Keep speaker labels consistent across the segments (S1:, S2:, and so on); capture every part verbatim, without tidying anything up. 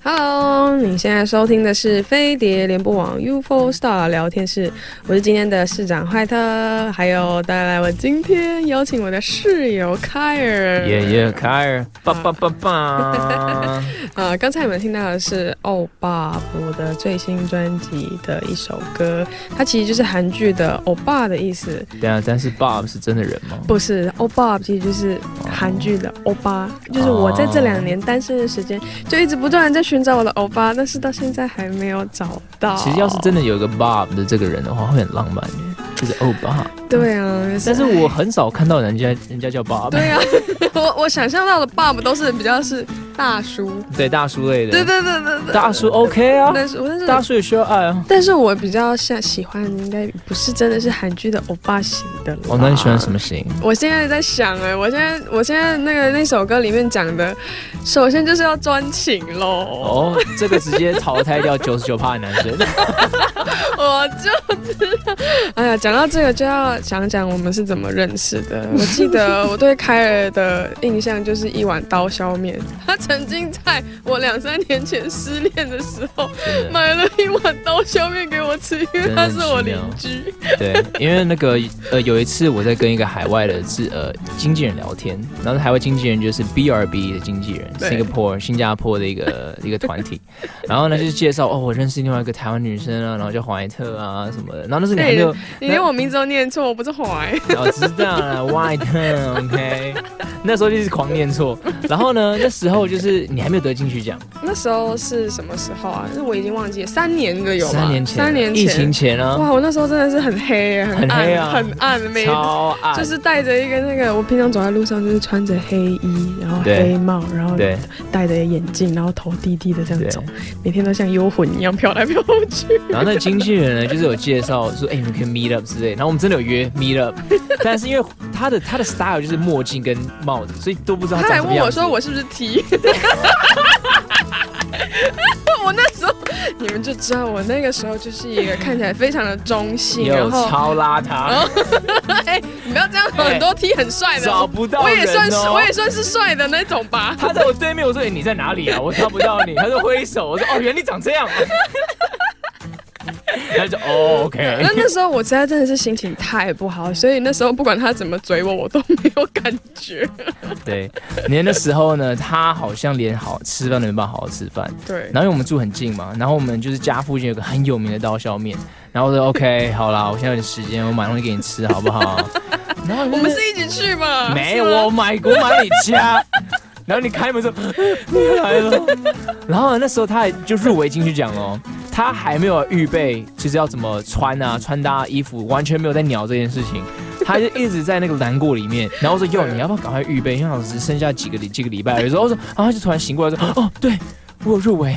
S1: Hello， 你现在收听的是飞碟联播网 U F O Star 聊天室，我是今天的市长坏特，还有带来我今天邀请我的室友凯尔。
S2: 耶耶，凯尔，棒棒棒棒！
S1: 呃，刚才你们听到的是欧巴我的最新专辑的一首歌，它其实就是韩剧的欧巴的意思。
S2: 对啊，但是 Bob 是真的人吗？
S1: 不是，欧巴其实就是韩剧的欧巴，就是我在这两年单身的时间，就一直不断在寻找我的欧巴，但是到现在还没有找到。
S2: 其实要是真的有一个 Bob 的这个人的话，会很浪漫耶，就是欧巴。
S1: 对啊，
S2: 但是我很少看到人家人家叫 Bob。
S1: 对啊，我我想象到的 Bob 都是比较是大叔，
S2: 对大叔类的。
S1: 对对对对对，
S2: 大叔 OK 啊，
S1: 但是但是
S2: 大叔也需要爱啊。
S1: 但是我比较像喜欢，应该不是真的是韩剧的欧巴型的啦。
S2: 哦，那你喜欢什么型？
S1: 我现在在想哎、欸，我现在我现在那个那首歌里面讲的，首先就是要专情喽。
S2: 哦，这个直接淘汰掉九十九趴的男生。
S1: 我就知道，哎呀，讲到这个就要讲讲我们是怎么认识的。我记得我对凯尔的印象就是一碗刀削面，他曾经在我两三年前失恋的时候买了一碗刀削面给我吃，因为他是我邻居。
S2: 对，因为那个呃有一次我在跟一个海外的是呃经纪人聊天，然后海外经纪人就是 B R B 的经纪人 ，Singapore 新加坡的一个一个团体，然后呢就是介绍哦我认识另外一个台湾女生啊，然后叫怀特啊什么的，然后那时候你还没有，
S1: 你连我名字都念错，我不是怀。
S2: 哦，知道了，怀特 ，OK， 那时候就是狂念错，然后呢那时候就是你还没有得金曲奖，
S1: 那时候是什么时候啊？那我已经忘记了，三年的有吧？
S2: 三年前，
S1: 三年前，
S2: 疫情前啊，
S1: 哇，我那时候真的是很黑，很暗，
S2: 很黑啊，
S1: 很暗，没
S2: 超暗，
S1: 就是戴着一个那个，我平常走在路上就是穿着黑衣，然后黑帽，然后戴着眼镜，然后头低低的这样走，每天都像幽魂一样飘来飘去。
S2: 然后那个经纪人呢，就是有介绍说，哎、欸，你们可以 meet up 之类，然后我们真的有约 meet up， 但是因为他的他的 style 就是墨镜跟帽子，所以都不知道他长什么样子。
S1: 他还问我说我是不是 T？ 我那时候你们就知道我那个时候就是一个看起来非常的中性，然后
S2: 超邋遢。
S1: 哎、欸，你不要这样说，很多 T 很帅的，
S2: 找不到人、哦，
S1: 我也算是我也算是帅的那种吧。
S2: 他在我对面，我说、欸、你在哪里啊？我看不到你。他就挥手，我说哦，原来你长这样。他就哦 ，OK。
S1: 那那时候我实在真的是心情太不好，所以那时候不管他怎么追我，我都没有感觉。
S2: 对，连那时候呢，他好像连好吃饭都没办法好好吃饭。
S1: 对。
S2: 然后因为我们住很近嘛，然后我们就是家附近有个很有名的刀削面，然后我说 OK， 好啦，我现在有点时间，我买东西给你吃，好不好？
S1: 然后我们是一起去嘛？
S2: 没有，我买我买你家。然后你开门说你来了，然后那时候他还就入围金曲奖哦，他还没有预备就是要怎么穿啊穿搭衣服，完全没有在鸟这件事情，他就一直在那个难过里面，然后说哟你要不要赶快预备，因为老师剩下几个几个礼拜，有时候我说，然后他就突然醒过来说哦对我有入围。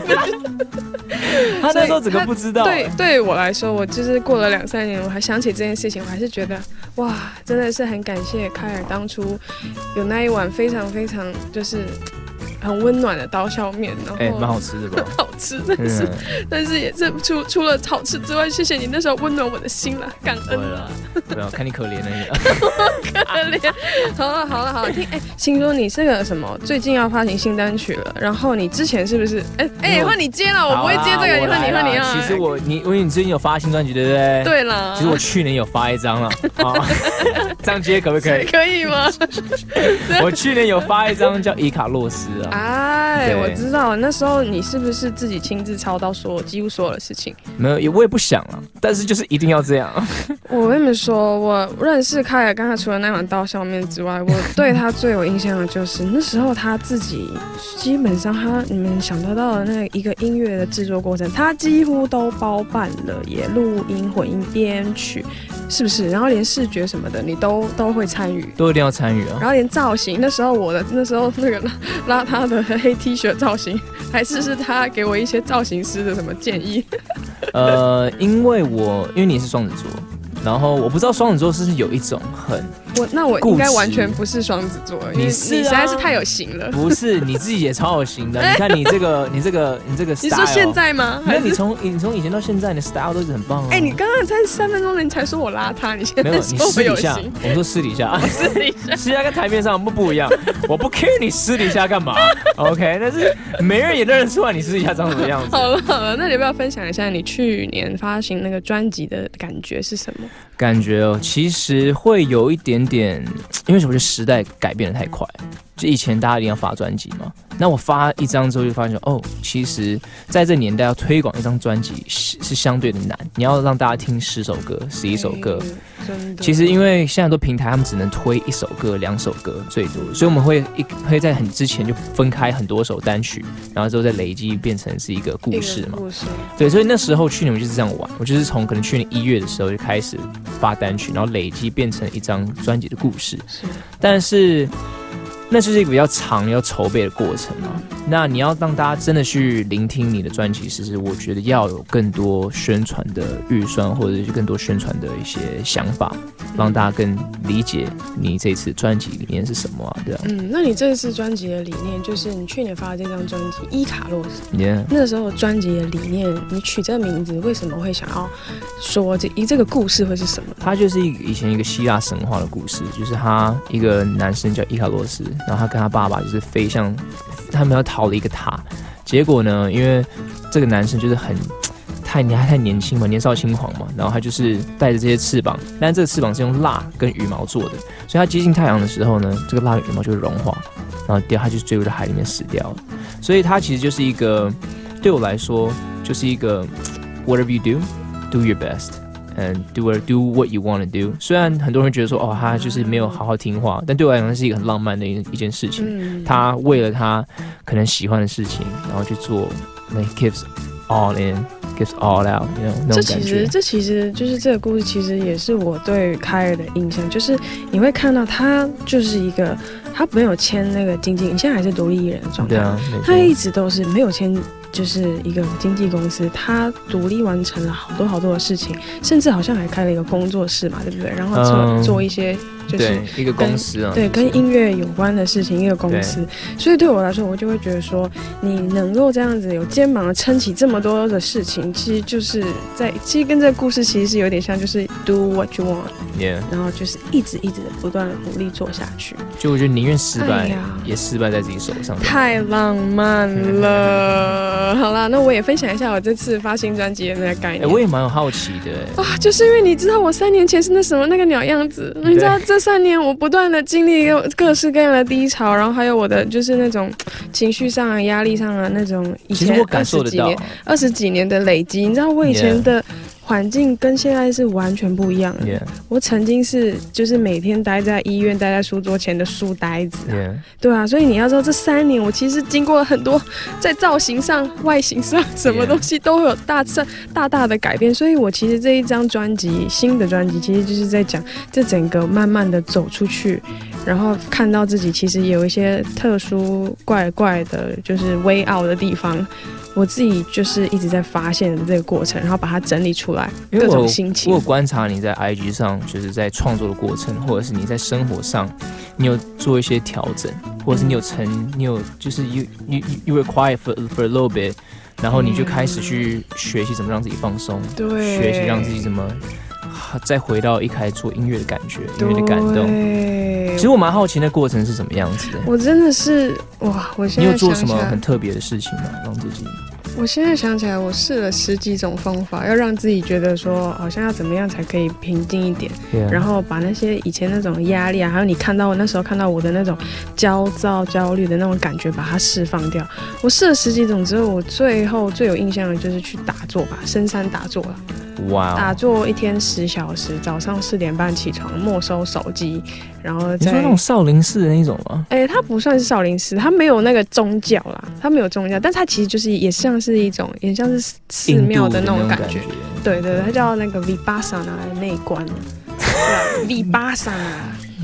S2: 他那时候整个不知道。
S1: 对，对我来说，我就是过了两三年，我还想起这件事情，我还是觉得哇，真的是很感谢凯尔当初有那一碗非常非常就是很温暖的刀削面，然后
S2: 哎，蛮、欸、好吃的吧？
S1: 好吃，但是、嗯、但是也是除除了好吃之外，谢谢你那时候温暖我的心啦，感恩啦。
S2: 对啊，看你可怜而已啦。
S1: 可怜。好了好了好了，听哎，听说你这个什么最近要发行新单曲了，然后你之前是不是哎哎换你接了，我不会接这个，你换你换你啊。
S2: 其实我你因为你最近有发新专辑对不对？
S1: 对啦。
S2: 其实我去年有发一张了，啊，这样接可不可以？
S1: 可以吗？
S2: 我去年有发一张叫《伊卡洛斯》啊。
S1: 哎，我知道，那时候你是不是自己亲自操刀所有几乎所有的事情？
S2: 没有，我也不想啊，但是就是一定要这样。
S1: 我跟你们说，我认识凯尔，刚才除了那碗刀削面之外，我对他最有印象的就是那时候他自己基本上他你们想得到的那一个音乐的制作过程，他几乎都包办了，也录音、混音、编曲，是不是？然后连视觉什么的，你都都会参与，
S2: 都一定要参与啊。
S1: 然后连造型，那时候我的那时候那个邋遢的黑 T 恤造型，还是是他给我一些造型师的什么建议？
S2: 呃，因为我因为你是双子座。然后我不知道双子座是不是有一种很
S1: 我那我应该完全不是双子座，因为你
S2: 是、啊、
S1: 你实在是太有型了。
S2: 不是，你自己也超有型的。你看你这个，你这个，你这个 style。
S1: 你说现在吗？
S2: 那你从你从以前到现在，你的 style 都是很棒啊。
S1: 哎、欸，你刚刚才三分钟了，你才说我邋遢，你现在说我有型。
S2: 我们说私底下，
S1: 私底下，
S2: 私底下跟台面上不不一样。我不 care 你私底下干嘛 ，OK？ 但是没人也认得出来你私底下长什么样子。
S1: 好了好了，那你要不要分享一下你去年发行那个专辑的感觉是什么？
S2: 感觉哦，其实会有一点点，因为我觉得时代改变得太快。就以前大家一定要发专辑嘛，那我发一张之后就发现哦，其实在这年代要推广一张专辑是是相对的难，你要让大家听十首歌、十一首歌，
S1: 真的。
S2: 其实因为现在很多平台他们只能推一首歌、两首歌最多，所以我们会一会在很之前就分开很多首单曲，然后之后再累积变成是一个故事嘛。
S1: 故事。
S2: 对，所以那时候去年我就是这样玩，我就是从可能去年一月的时候就开始发单曲，然后累积变成一张专辑的故事。
S1: 是，
S2: 但是。那就是一个比较长要筹备的过程嘛。那你要让大家真的去聆听你的专辑，其实我觉得要有更多宣传的预算，或者是更多宣传的一些想法，让大家更理解你这次专辑里面是什么啊？对啊。
S1: 嗯，那你这次专辑的理念，就是你去年发的这张专辑《伊卡洛斯》
S2: ，yeah.
S1: 那时候专辑的理念，你取这个名字，为什么会想要说这这个故事会是什么？
S2: 它就是一个以前一个希腊神话的故事，就是他一个男生叫伊卡洛斯。然后他跟他爸爸就是飞向，他们要逃了一个塔，结果呢，因为这个男生就是很太年太年轻嘛，年少轻狂嘛，然后他就是带着这些翅膀，但这个翅膀是用蜡跟羽毛做的，所以他接近太阳的时候呢，这个蜡跟羽毛就会融化，然后掉，他就坠入到海里面死掉了。所以他其实就是一个，对我来说就是一个 whatever you do, do your best.And do do what you want to do。虽然很多人觉得说，哦，他就是没有好好听话，但对我来讲是一个很浪漫的一一件事情。嗯、他为了他可能喜欢的事情，然后去做 ，like gives all in, gives all out， you know 那种感觉。这其
S1: 实这其实就是这个故事，其实也是我对凯尔的印象，就是你会看到他就是一个他没有签那个经纪，你现在还是独立艺人的状态，
S2: 对啊，
S1: 他一直都是没有签。就是一个经纪公司，他独立完成了好多好多的事情，甚至好像还开了一个工作室嘛，对不对？然后做做一些就是
S2: 一个公司啊，
S1: 对，跟音乐有关的事情，一个公司。所以对我来说，我就会觉得说，你能够这样子有肩膀的撑起这么多的事情，其实就是在，其实跟这个故事其实是有点像，就是 do what you want， 然后就是一直一直的不断的努力做下去。
S2: 就我觉得宁愿失败，哎、也失败在自己手上。
S1: 太浪漫了。好啦，那我也分享一下我这次发新专辑的那个概念。
S2: 哎、欸，我也蛮有好奇的。
S1: 啊，就是因为你知道我三年前是那什么那个鸟样子，你知道这三年我不断的经历各式各样的低潮，然后还有我的就是那种情绪上啊、压力上啊那种以前二十几年、二十几年的累积。你知道我以前的。环境跟现在是完全不一样的。Yeah. 我曾经是就是每天待在医院、待在书桌前的书呆子、啊
S2: yeah.
S1: 对啊，所以你要知道，这三年我其实经过了很多，在造型上、外形上，什么东西都会有大大大的改变。所以我其实这一张专辑，新的专辑，其实就是在讲这整个慢慢的走出去，然后看到自己其实也有一些特殊、怪怪的，就是微傲的地方。我自己就是一直在发现这个过程，然后把它整理出来，各种心情。
S2: 我有观察你在 I G 上，就是在创作的过程，或者是你在生活上，你有做一些调整，或者是你有沉，你有就是 you you you were quiet for for a little bit， 然后你就开始去学习怎么让自己放松，
S1: 对，
S2: 学习让自己怎么再回到一开始做音乐的感觉，音乐的感动。其实我蛮好奇那过程是什么样子的。
S1: 我真的是哇！我现在
S2: 你有做什么很特别的事情吗？让自己？
S1: 我现在想起来，我试了十几种方法，要让自己觉得说，好像要怎么样才可以平静一点， yeah. 然后把那些以前那种压力啊，还有你看到我那时候看到我的那种焦躁、焦虑的那种感觉，把它释放掉。我试了十几种之后，我最后最有印象的就是去打坐吧，深山打坐了。
S2: 哇、wow ！
S1: 打坐一天十小时，早上四点半起床，没收手机，然后
S2: 你说那种少林寺的那种吗？
S1: 哎、欸，它不算是少林寺，它没有那个宗教啦，它没有宗教，但它其实就是也像是一种，也像是寺庙的那种感觉。感觉对对对，它叫那个 Vipassana 的内观，对 Vipassana。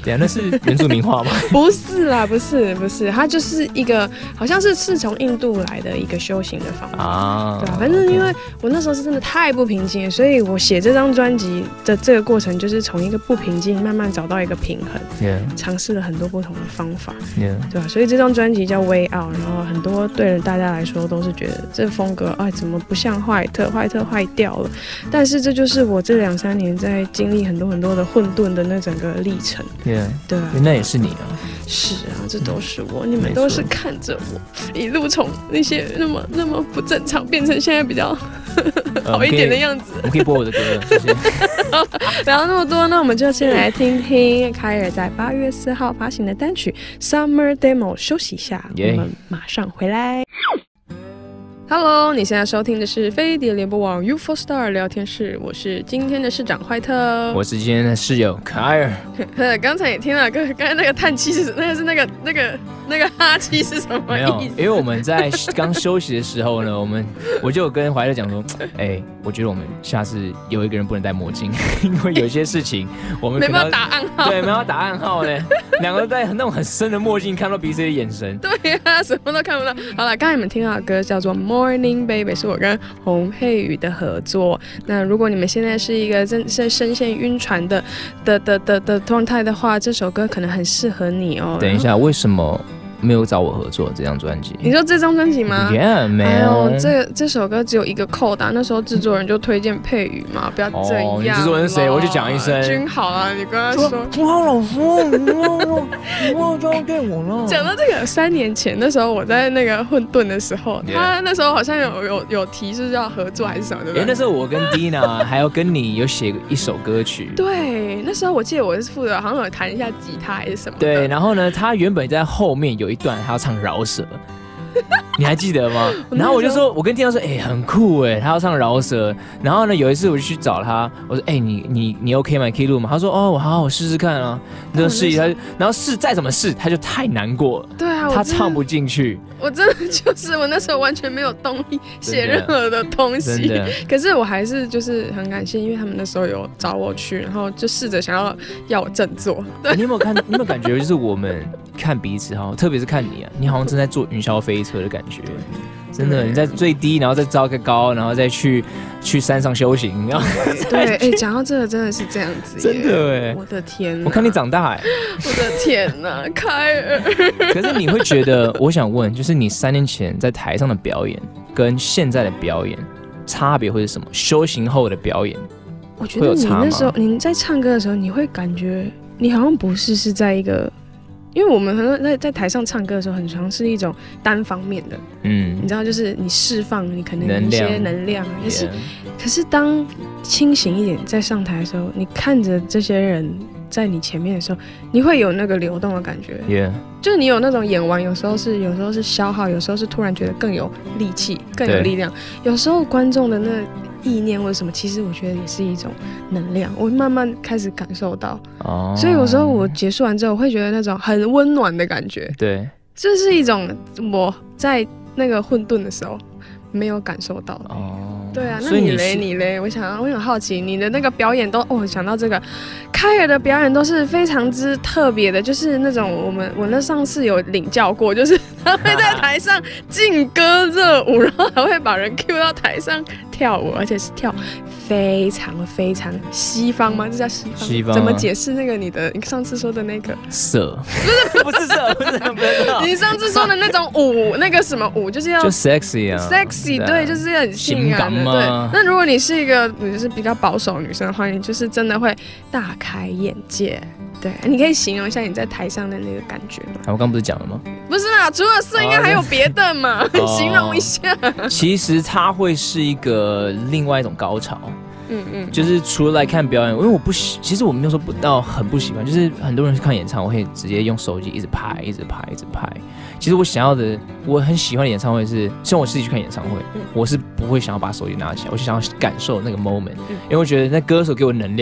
S2: 对啊，那是原住民话吗？
S1: 不是啦，不是不是，它就是一个好像是是从印度来的一个修行的方法啊，对啊，反正因为我那时候是真的太不平静了，所以我写这张专辑的这个过程就是从一个不平静慢慢找到一个平衡， yeah. 尝试了很多不同的方法， yeah. 对吧、啊？所以这张专辑叫 Way Out， 然后很多对大家来说都是觉得这风格哎怎么不像坏特，坏特坏掉了，但是这就是我这两三年在经历很多很多的混沌的那整个历程，
S2: yeah.
S1: 对啊，
S2: 那也是你啊，
S1: 是啊，这都是我，嗯、你们都是看着我一路从那些那么那么不正常变成现在比较好一点的样子。
S2: 我们可以播我的歌了，谢谢。
S1: 聊那么多，那我们就先来听听凯尔在八月四号发行的单曲《Summer Demo》，休息一下， yeah. 我们马上回来。Hello， 你现在收听的是飞碟联播网 U four Star 聊天室，我是今天的市长坏特，
S2: 我是今天的室友凯尔。
S1: 刚才也听了，刚刚才那个叹气是那个是那个那个那个哈气是什么意思？没有，
S2: 因为我们在刚休息的时候呢，我们我就有跟怀特讲说，哎、欸，我觉得我们下次有一个人不能戴墨镜，因为有些事情我们
S1: 没办法打暗号，
S2: 对，没办法打暗号呢。两个人戴那种很深的墨镜，看到彼此的眼神，
S1: 对呀、啊，什么都看不到。好了，刚才你们听到的歌叫做 Morning Baby， 是我跟洪佩瑜的合作。那如果你们现在是一个正在深陷晕船的的的的的状态的话，这首歌可能很适合你哦。
S2: 等一下，为什么没有找我合作这张专辑？
S1: 你说这张专辑吗
S2: ？Yeah， 没有。
S1: 哎呦，这这首歌只有一个扣打，那时候制作人就推荐佩瑜嘛，不要这样。哦，
S2: 你制作人是谁？我就讲一声。
S1: 君好啊，你跟他说。
S2: 君好老师，你忘你忘交给我了。
S1: 讲到这个，三年前那时候我在那个混沌的时候， yeah. 他那时候好像有有有提是要合作还是什么，对不对？
S2: 哎，那时候我跟 Dina 还有跟你有写一首歌曲。
S1: 对，那时候我记得我是负责好像有弹一下吉他还是什么。
S2: 对，然后呢，他原本在后面有一段他要唱饶舌。你还记得吗？然后我就说，我跟天耀说，哎、欸，很酷哎，他要唱饶舌。然后呢，有一次我就去找他，我说，哎、欸，你你你 OK 吗？可以录吗？他说，哦，我好好我试试看啊，你就试一下。然后试再怎么试，他就太难过了。
S1: 对啊，
S2: 他唱不进去。
S1: 我真的就是我那时候完全没有动力写任何的东西，可是我还是就是很感谢，因为他们那时候有找我去，然后就试着想要要我振作。对，
S2: 你有没有看？你有没有感觉就是我们看彼此哈，特别是看你啊，你好像正在坐云霄飞车的感觉。真的，你在最低，然后再招个高，然后再去去山上修行，然后
S1: 对，哎、欸，讲到这个真的是这样子，
S2: 真的哎，
S1: 我的天，
S2: 我看你长大哎，
S1: 我的天哪，凯尔。
S2: 可是你会觉得，我想问，就是你三年前在台上的表演跟现在的表演差别会是什么？修行后的表演，
S1: 我觉得你那时候你在唱歌的时候，你会感觉你好像不是是在一个。因为我们很多在在台上唱歌的时候，很常是一种单方面的，嗯，你知道，就是你释放你可能有一些能量，但是， yeah. 可是当清醒一点在上台的时候，你看着这些人在你前面的时候，你会有那个流动的感觉，
S2: yeah.
S1: 就是你有那种演完，有时候是有时候是消耗，有时候是突然觉得更有力气、更有力量，有时候观众的那意念或者什么，其实我觉得也是一种能量，我慢慢开始感受到，哦，所以有时候我结束完之后，我会觉得那种很温暖的感觉，
S2: 对，
S1: 这是一种我在那个混沌的时候没有感受到的，哦。对啊，那你嘞？你嘞？我想，我很好奇，你的那个表演都哦，想到这个，凯尔的表演都是非常之特别的，就是那种我们我那上次有领教过，就是他会在台上劲歌热舞，然后还会把人 cue 到台上跳舞，而且是跳非常非常西方吗？这叫西方？
S2: 西方、啊、
S1: 怎么解释那个你的你上次说的那个
S2: 色？
S1: 不是不是色，不是不是，你上次说的那种舞，那个什么舞，就是要
S2: 就 sexy 啊
S1: ，sexy 对，就是很性感的。对，那如果你是一个你就是比较保守女生的话，你就是真的会大开眼界。对，你可以形容一下你在台上的那个感觉吗？
S2: 我刚刚不是讲了吗？
S1: 不是啊，除了色应该还有别的嘛，哦、形容一下。
S2: 其实它会是一个另外一种高潮。嗯嗯，就是除了来看表演，因为我不喜，其实我没有说不到很不喜欢，就是很多人去看演唱会，会直接用手机一直拍，一直拍，一直拍。其实我想要的，我很喜欢的演唱会是，像我自己去看演唱会，嗯、我是不会想要把手机拿起来，我就想要感受那个 moment，、嗯、因为我觉得那歌手给我能量，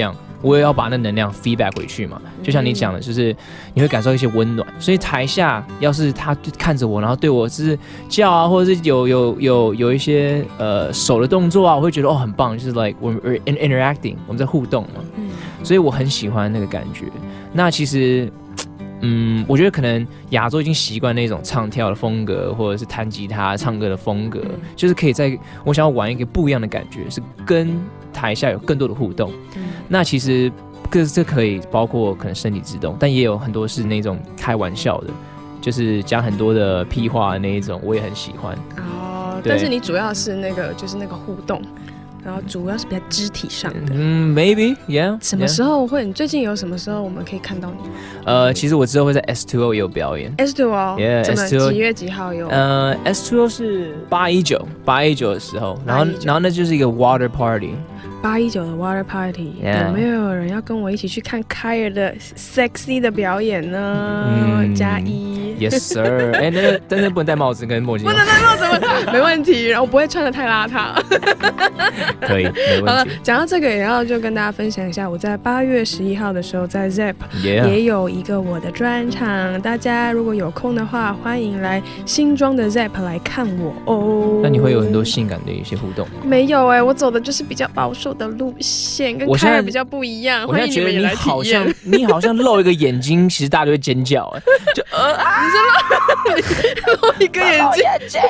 S2: 我也要把那能量 feedback 回去嘛。就像你讲的，就是你会感受一些温暖。所以台下要是他看着我，然后对我就是叫啊，或者是有有有有一些呃手的动作啊，我会觉得哦很棒，就是 like we're interacting， 我们在互动嘛。嗯，所以我很喜欢那个感觉。那其实。嗯，我觉得可能亚洲已经习惯那种唱跳的风格，或者是弹吉他、唱歌的风格，就是可以在我想要玩一个不一样的感觉，是跟台下有更多的互动。嗯、那其实这这可以包括可能身体自动，但也有很多是那种开玩笑的，就是讲很多的屁话的那一种，我也很喜欢。哦，
S1: 但是你主要是那个就是那个互动。然后主要是比较肢体上的，
S2: 嗯 ，maybe yeah。
S1: 什么时候会？你最近有什么时候我们可以看到你？
S2: 呃，其实我之后会在 S 二 O 也有表演。
S1: S 二 O，
S2: yeah，
S1: 怎么
S2: S 二 O
S1: 几月几号有？
S2: 呃 ，S 二 O 是八一九八一九的时候，然后然后那就是一个 water party。
S1: 八一九的 water party，
S2: yeah.
S1: 有没有人要跟我一起去看凯尔的 sexy 的表演呢？嗯、加一
S2: ，Yes sir。哎，那个但是不能戴帽子跟墨镜，
S1: 不能戴帽子，没问题。然后我不会穿得太邋遢。
S2: 可以，没问题。好了，
S1: 讲到这个，也要就跟大家分享一下，我在八月十一号的时候在 Zep、yeah. 也有一个我的专场，大家如果有空的话，欢迎来新庄的 Zep 来看我哦。
S2: 那你会有很多性感的一些互动吗？
S1: 没有哎、欸，我走的就是比较保守的路线，跟凯尔比较不一样。
S2: 我现在觉得你好像你好像露一个眼睛，其实大家都会尖叫哎、欸，就呃啊，
S1: 你是露露一个眼睛，眼睛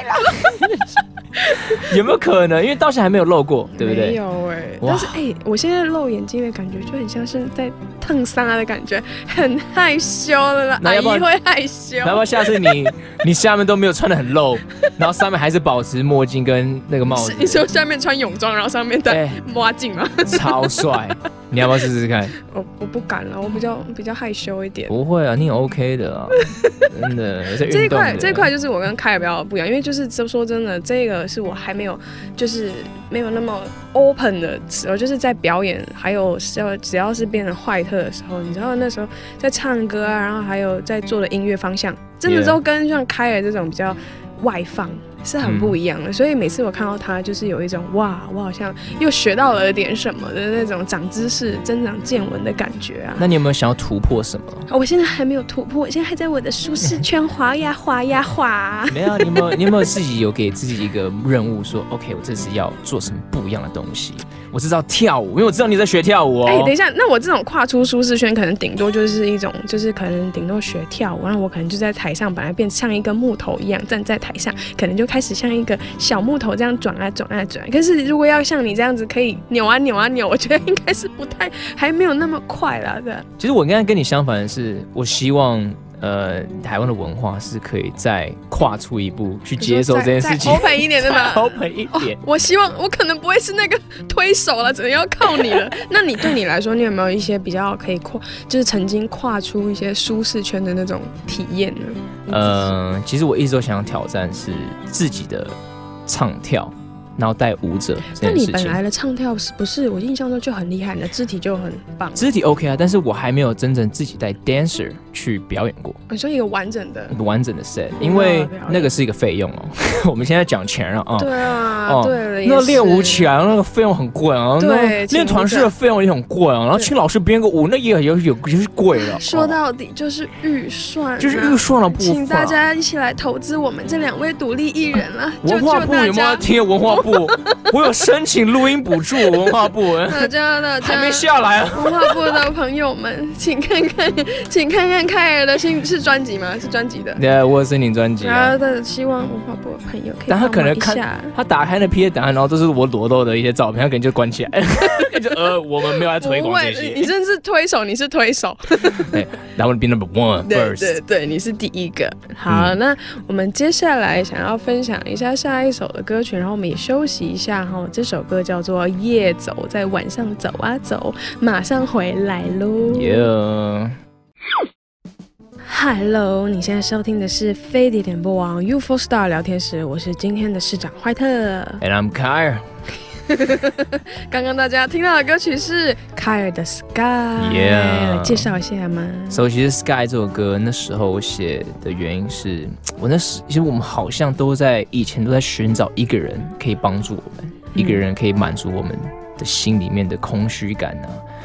S2: 有没有可能？因为到现在还没有露过，对不对？
S1: 没有哎、欸，但是哎、欸，我现在露眼睛的感觉就很像是在烫伤的感觉，很害羞的啦。阿姨会害羞。
S2: 要不要下次你你下面都没有穿得很露，然后上面还是保持墨镜跟那个帽子？
S1: 你说下面穿泳装，然后上面戴墨镜吗？
S2: 超帅！你要不要试试看？
S1: 我我不敢了，我比较比较害羞一点。
S2: 不会啊，你 OK 的啊，真的。
S1: 这一块这一块就是我跟凯尔比较不一样，因为就是说真的，这个是我还没有就是没有那么 open 的时候，就是在表演，还有只要是变成坏特的时候，你知道那时候在唱歌啊，然后还有在做的音乐方向，真的都跟像凯尔这种比较外放。是很不一样的、嗯，所以每次我看到他，就是有一种哇，我好像又学到了点什么的那种长知识、增长见闻的感觉啊。
S2: 那你有没有想要突破什么？
S1: 我现在还没有突破，我现在还在我的舒适圈滑呀滑呀滑。
S2: 没有，你有没有？你有没有自己有给自己一个任务，说 OK， 我这次要做什么不一样的东西？我知道跳舞，因为我知道你在学跳舞哦。
S1: 哎、欸，等一下，那我这种跨出舒适圈，可能顶多就是一种，就是可能顶多学跳舞，然后我可能就在台上，本来变像一个木头一样站在台上，可能就开始像一个小木头这样转啊转啊转。可是如果要像你这样子可以扭啊扭啊扭，我觉得应该是不太，还没有那么快啦的。
S2: 其实我刚才跟你相反的是，我希望。呃，台湾的文化是可以再跨出一步去接受这件事情，
S1: open 一点对吧
S2: ？open 一点、
S1: 哦。我希望我可能不会是那个推手了，只能要靠你了。那你对你来说，你有没有一些比较可以跨，就是曾经跨出一些舒适圈的那种体验呢？
S2: 呃，其实我一直都想要挑战是自己的唱跳。然后带舞者这件事情。
S1: 那你本来的唱跳是不是我印象中就很厉害，你的肢体就很棒？
S2: 肢体 OK 啊，但是我还没有真正自己带 dancer 去表演过。
S1: 你说一个完整的、
S2: 一个完整的 set， 因为那个是一个费用哦。我们现在讲钱啊，
S1: 对啊，哦、对了，
S2: 那练舞起来那个费用很贵啊，
S1: 对，
S2: 练团式的费用也很贵啊，然后请老师编个舞那也有有就是贵了。
S1: 说到底就是预算、啊，
S2: 就是预算的部分。
S1: 请大家一起来投资我们这两位独立艺人了。
S2: 文化部有没有听？文化部，我有申请录音补助，文化部大
S1: 家的
S2: 还没下来啊。
S1: 文化部的朋友们，请看看，请看看凯尔的新是专辑吗？是专辑的。
S2: 对、yeah, 我有申请专辑、啊。
S1: 然后希望文化部的朋友可以。
S2: 但他可能看他打开那 P A 档案，然后都是我裸露的一些照片，他可能就关起来。就呃，我们没有来推广这些。
S1: 你真是推手，你是推手。
S2: 对，然后 be number one first。
S1: 对对对，你是第一个。好、嗯，那我们接下来想要分享一下下一首的歌曲，然后我们也休息一下哈。这首歌叫做《夜走》，在晚上走啊走，马上回来喽。
S2: Yeah。
S1: Hello， 你现在收听的是飞碟点播网 U F O Star 聊天室，我是今天的市长怀特
S2: ，And I'm Kyle。
S1: 刚刚大家听到的歌曲是凯尔的 Sky， 来介绍一下吗？
S2: 所以其实 Sky 这首歌那时候我写的原因是，我那时其实我们好像都在以前都在寻找一个人可以帮助我们，嗯、一个人可以满足我们的心里面的空虚感啊。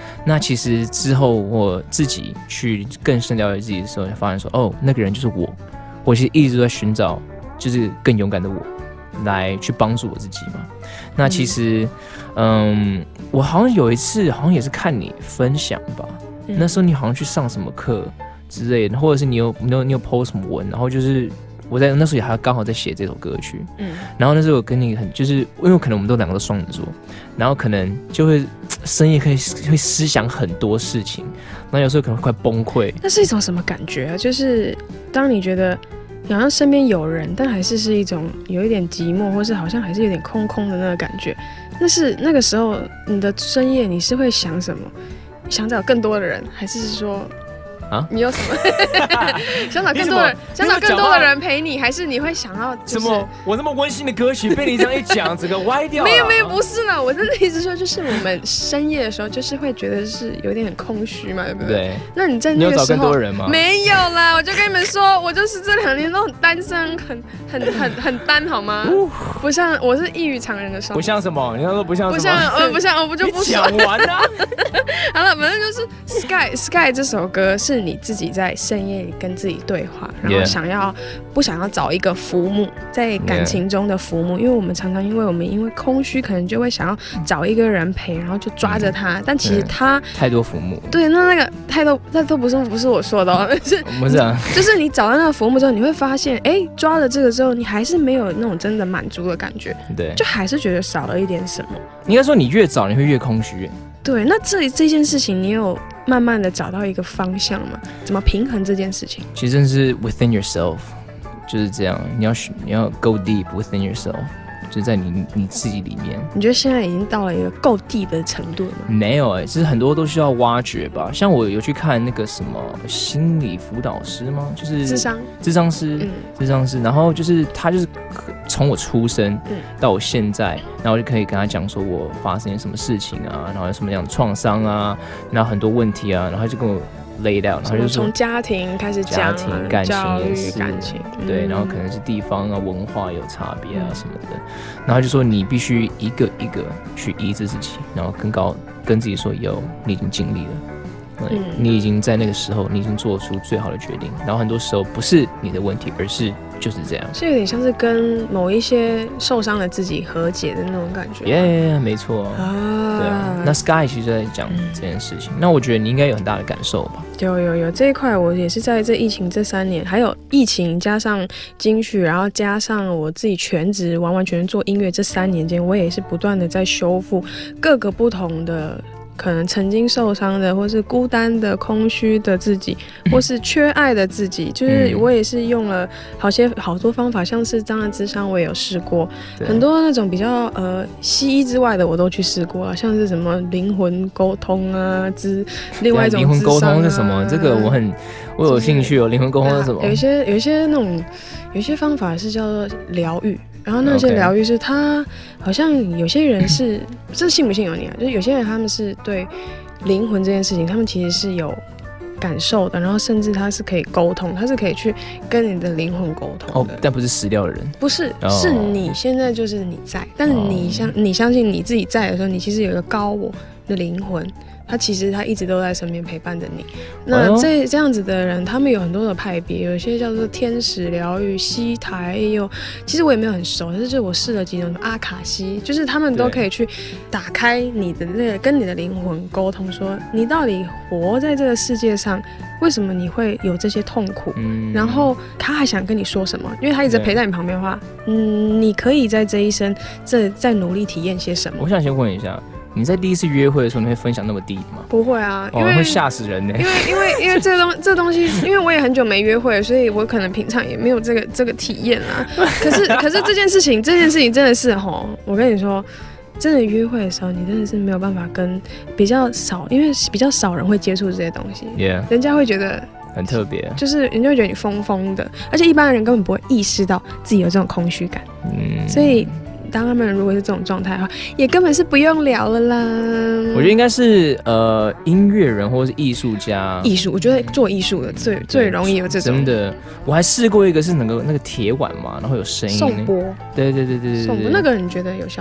S2: 那其实之后我自己去更深了解自己的时候，才发现说，哦，那个人就是我。我其实一直都在寻找，就是更勇敢的我，来去帮助我自己嘛。那其实，嗯，嗯我好像有一次，好像也是看你分享吧，嗯、那时候你好像去上什么课之类的，或者是你有你有你有 post 什么文，然后就是我在那时候也还刚好在写这首歌曲，嗯，然后那时候我跟你很就是因为可能我们都两个都双子座，然后可能就会深夜可以会思想很多事情，然后有时候可能会快崩溃。
S1: 那是一种什么感觉啊？就是当你觉得好像身边有人，但还是是一种有一点寂寞，或是好像还是有点空空的那个感觉。那是那个时候你的深夜，你是会想什么？想找更多的人，还是说？啊，你有什么想找更多人，想找更多的人陪你，还是你会想要、就是、
S2: 什么？我那么温馨的歌曲被你这样一讲，整个歪掉了。
S1: 没有没有，不是啦，我真的意思说，就是我们深夜的时候，就是会觉得是有点很空虚嘛，对不对？对。那你在那个时候，
S2: 你有找更多人吗？
S1: 没有啦，我就跟你们说，我就是这两年都很单身，很很很很单，好吗？不像我是异于常人的时候。
S2: 不像什么？你要说不像什么？
S1: 不像，呃，不像，我不就不
S2: 讲完啊。
S1: 好了，反正就是 Sky Sky 这首歌是你自己在深夜里跟自己对话，然后想要、yeah. 不想要找一个浮木，在感情中的浮木， yeah. 因为我们常常因为我们因为空虚，可能就会想要找一个人陪，然后就抓着他，嗯、但其实他、嗯、
S2: 太多浮木。
S1: 对，那那个太多，那都不是不是我说的哦，是
S2: 不是啊？
S1: 就是你找到那个浮木之后，你会发现，哎，抓了这个之后，你还是没有那种真的满足的感觉，对，就还是觉得少了一点什么。
S2: 应该说，你越找，你会越空虚。
S1: 对，那这这件事情，你有慢慢的找到一个方向吗？怎么平衡这件事情？
S2: 其实真是 within yourself， 就是这样，你要你要 go deep within yourself， 就在你你自己里面。
S1: 你觉得现在已经到了一个够 deep 的程度了吗？
S2: 没有哎、欸，其实很多都需要挖掘吧。像我有去看那个什么心理辅导师吗？就是
S1: 諮商
S2: 諮商師，嗯，諮商師，然后就是他就是从我出生到我现在，然后我就可以跟他讲说我发生什么事情啊，然后有什么样的创伤啊，然后很多问题啊，然后他就跟我lay down，然后就
S1: 从家庭开始讲，
S2: 家庭、感情也是，
S1: 感情
S2: 对、嗯，然后可能是地方啊、文化有差别啊什么的，然后就说你必须一个一个去医治自己，然后更高跟自己说有你已经尽力了。嗯、你已经在那个时候，你已经做出最好的决定。然后很多时候不是你的问题，而是就是这样。
S1: 是有点像是跟某一些受伤的自己和解的那种感觉。
S2: 耶、yeah, ，没错。啊，对啊。那 Sky 其实在讲这件事情、嗯。那我觉得你应该有很大的感受吧？
S1: 有有有，这一块我也是在这疫情这三年，还有疫情加上金曲，然后加上我自己全职完完全全做音乐这三年间，我也是不断的在修复各个不同的。可能曾经受伤的，或是孤单的、空虚的自己，或是缺爱的自己，就是我也是用了好些好多方法，像是这样的諮商我也有试过，很多那种比较呃西医之外的我都去试过啊，像是什么灵魂沟通啊，之另外一种、啊、
S2: 灵魂沟通是什么？这个我很我有兴趣哦。灵魂沟通是什么？
S1: 有一些有一些那种有一些方法是叫做疗愈。然后那些疗愈是他好像有些人是这信不信由你啊，就是有些人他们是对灵魂这件事情他们其实是有感受的，然后甚至他是可以沟通，他是可以去跟你的灵魂沟通的、
S2: 哦、但不是死掉的人，
S1: 不是、哦、是你现在就是你在，但是你相、哦、你相信你自己在的时候，你其实有一个高我的灵魂，他其实他一直都在身边陪伴着你。那这这样子的人，他们有很多的派别，有些叫做天使疗愈、西台，也有其实我也没有很熟，但是就我试了几种阿卡西，就是他们都可以去打开你的那个跟你的灵魂沟通，说你到底活在这个世界上，为什么你会有这些痛苦？嗯、然后他还想跟你说什么？因为他一直陪在你旁边的话，嗯，你可以在这一生这再努力体验些什么？
S2: 我想先问一下。你在第一次约会的时候，你会分享那么低吗？
S1: 不会啊，因为、
S2: 哦、会吓死人呢、欸。
S1: 因为因为因为这东这东西，因为我也很久没约会，所以我可能平常也没有这个这个体验啊。可是可是这件事情，这件事情真的是吼，我跟你说，真的约会的时候，你真的是没有办法跟比较少，因为比较少人会接触这些东西。Yeah， 人家会觉得
S2: 很特别，
S1: 就是人家会觉得你疯疯的，而且一般人根本不会意识到自己有这种空虚感。嗯，所以。当他们如果是这种状态的话，也根本是不用聊了啦。
S2: 我觉得应该是呃音乐人或是艺术家，
S1: 艺术，我觉得做艺术的最最容易有这种。
S2: 真的，我还试过一个是那个那个铁碗嘛，然后有声音。
S1: 颂钵。
S2: 对对对对对。
S1: 颂钵那个你觉得有效吗？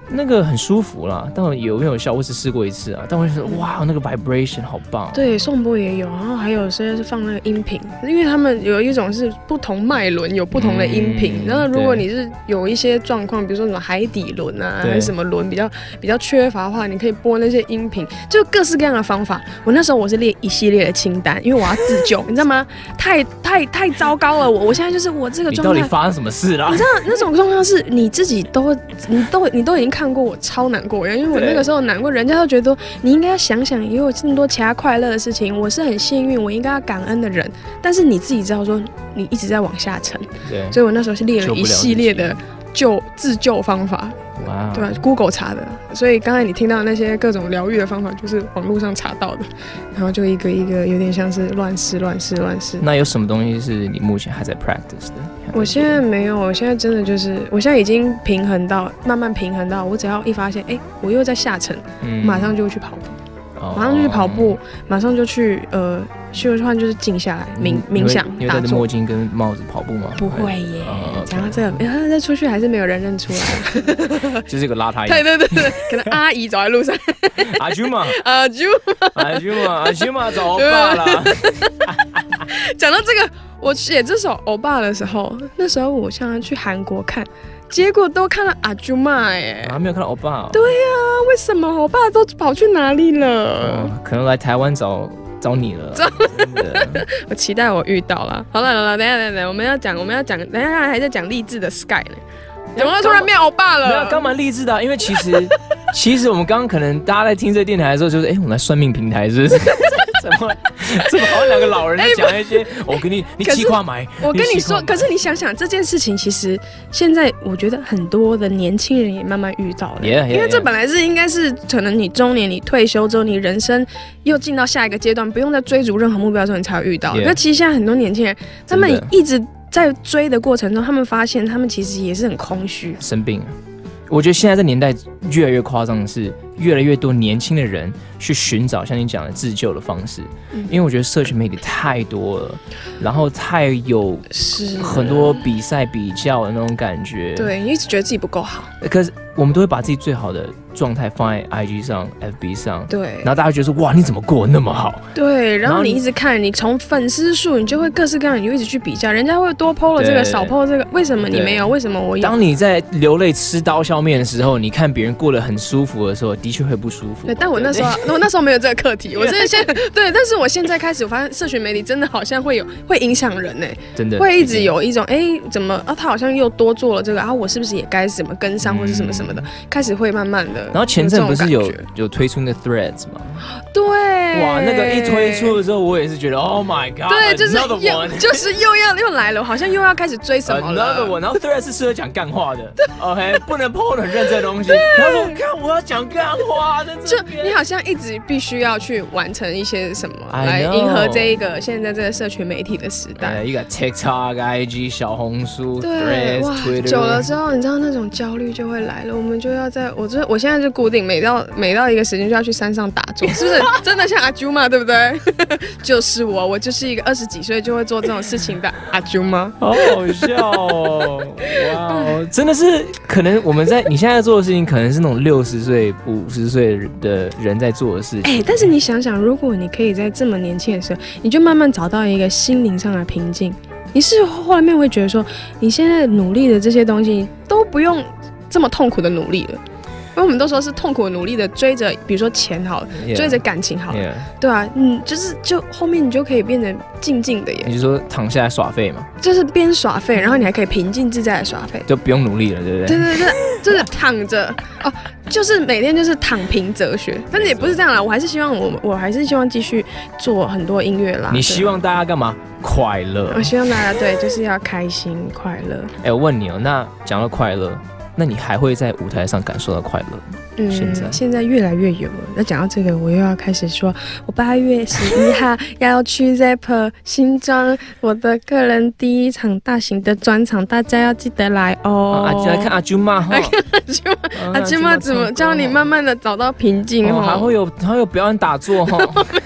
S2: 那个很舒服啦，但有没有效我只试过一次啊，但我就觉得哇那个 vibration 好棒。
S1: 对，颂钵也有，然后还有些是放那个音频，因为他们有一种是不同脉轮有不同的音频，嗯、然后如果你是有一些状况，比如说什么海底轮啊，还是什么轮比较比较缺乏的话，你可以播那些音频，就各式各样的方法。我那时候我是列一系列的清单，因为我要自救，你知道吗？太太太糟糕了，我我现在就是我这个状态，
S2: 你到底发生什么事了？
S1: 你知道那种状况是你自己都你都你都已经看过我超难过，因为我那个时候难过，人家都觉得你应该要想想，也有这么多其他快乐的事情，我是很幸运，我应该要感恩的人，但是你自己知道说你一直在往下沉，对，所以我那时候是列了一系列的救自救方法。哇，对吧 ？Google 查的，所以刚才你听到那些各种疗愈的方法，就是网络上查到的，然后就一个一个有点像是乱试、乱试、乱试。
S2: 那有什么东西是你目前还在 practice 的？
S1: 我现在没有，我现在真的就是，我现在已经平衡到，慢慢平衡到，我只要一发现，哎、欸，我又在下沉，嗯、马上就去跑步，哦、马上就去跑步，马上就去呃。去换就是静下来冥冥想，
S2: 你会戴着墨镜跟帽子跑步吗？
S1: 不会耶。讲到这个，哎，再出去还是没有人认出来，
S2: 就是一个邋遢。
S1: 对对对对，可能阿姨走在路上，
S2: 阿舅嘛，
S1: 阿舅嘛，
S2: 阿舅嘛，阿舅嘛找欧巴啦。
S1: 讲到这个，我写这首欧巴的时候，那时候我想要去韩国看。结果都看到阿舅妈哎，
S2: 啊没有看到欧巴、哦。
S1: 对呀、啊，为什么欧巴都跑去哪里了？
S2: 哦、可能来台湾找找你了。
S1: 我期待我遇到了。好了好了，等一下等一下，我们要讲我们要讲，等一下还在讲励志的 Sky 呢。怎么突然变欧巴了？
S2: 没有，刚蛮励志的、啊，因为其实其实我们刚刚可能大家在听这个电台的时候，就是哎、欸，我们来算命平台是不是？怎么怎么好像两个老人在讲一些？欸、我给你，你计划买。
S1: 我跟你说，可是你想想这件事情，其实现在我觉得很多的年轻人也慢慢遇到了，
S2: yeah, yeah,
S1: 因为这本来是应该是可能你中年，你退休之后，你人生又进到下一个阶段，不用再追逐任何目标的时候，你才会遇到。那、yeah. 其实现在很多年轻人，他们一直在追的过程中，他们发现他们其实也是很空虚，
S2: 生病了。我觉得现在这年代越来越夸张的是，越来越多年轻的人去寻找像你讲的自救的方式，嗯、因为我觉得社群媒体太多了，然后太有很多比赛比较的那种感觉。
S1: 对，你一直觉得自己不够好，
S2: 可是我们都会把自己最好的状态放在 I G 上、F B 上，
S1: 对，
S2: 然后大家觉得说哇，你怎么过得那么好？
S1: 对，然后你一直看，你从粉丝数，你就会各式各样，你就一直去比较，人家会多 po 了这个，少 po 这个，为什么你没有？为什么我有？
S2: 当你在流泪吃刀削面的时候，你看别人过得很舒服的时候，的确会不舒服。
S1: 对，但我那时候，我那时候没有这个课题，我真的现在对，但是我现在开始，我发现社群媒体真的好像会有会影响人呢、欸，
S2: 真的
S1: 会一直有一种哎、欸，怎么啊？他好像又多做了这个啊，我是不是也该什么跟上或是什么什么的？嗯、开始会慢慢的。
S2: 然后前阵不是有有推出那个 Threads 吗？
S1: 对，
S2: 哇，那个一推出的时候，我也是觉得 Oh my God，
S1: 对，就是又就是又要又来了，好像又要开始追什么了。
S2: Another one， 然后 Threads 是适合讲干话的 ，OK， 不能 po 很认真的东西。然后说，看我要讲干话，
S1: 就你好像一直必须要去完成一些什么，来迎合这一个现在这个社群媒体的时代。
S2: 一个 TikTok、I G、小红书、
S1: 对，哇，久了之后，你知道那种焦虑就会来了。我们就要在，我就我现在就固定每到每到一个时间就要去山上打坐，是不是？真的像阿啾嘛，对不对？就是我，我就是一个二十几岁就会做这种事情的阿啾嘛。
S2: 好好笑哦！哇，真的是可能我们在你现在做的事情，可能是那种六十岁、五十岁的人在做的事情。
S1: 哎、欸，但是你想想，如果你可以在这么年轻的时候，你就慢慢找到一个心灵上的平静，你是后面会觉得说，你现在努力的这些东西都不用这么痛苦的努力了。因为我们都说是痛苦努力的追着，比如说钱好了， yeah, 追着感情好了， yeah. 对啊，嗯，就是就后面你就可以变得静静的耶。
S2: 你就说躺下来耍废嘛？
S1: 就是边耍废，然后你还可以平静自在的耍废，
S2: 就不用努力了，对不对？
S1: 对对对，就是躺着哦，就是每天就是躺平哲学，但是也不是这样啦，我还是希望我我还是希望继续做很多音乐啦。
S2: 你希望大家干嘛？快乐。
S1: 我希望大家对，就是要开心快乐。
S2: 哎、欸，我问你哦，那讲到快乐。那你还会在舞台上感受到快乐吗？
S1: 嗯，现在现在越来越有了。那讲到这个，我又要开始说，我八月十一号要去 Zapper 新庄我的个人第一场大型的专场，大家要记得来哦。
S2: 啊，来看阿啾妈哈，
S1: 阿啾妈，阿啾妈怎么教你慢慢的找到平静哦？
S2: 还会有还会有表演打坐哈。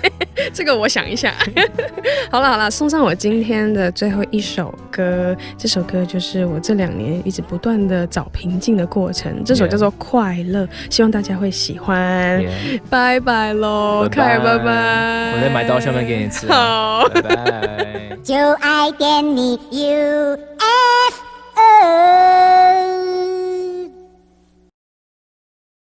S1: 这个我想一下。好了好了，送上我今天的最后一首歌，这首歌就是我这两年一直不断的找平静的过程，这首叫做《快乐》，希望大家会喜欢。Yeah. 拜拜喽，凯尔，拜拜。
S2: 我再买刀削面给你吃。
S1: 好，
S2: 拜拜。
S3: 就爱点你 U。